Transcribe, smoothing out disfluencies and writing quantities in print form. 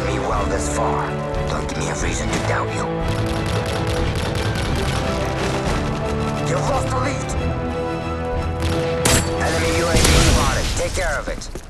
me well this far. Don't give me a reason to doubt you. You've lost the lead. Enemy UAV spotted. Take care of it.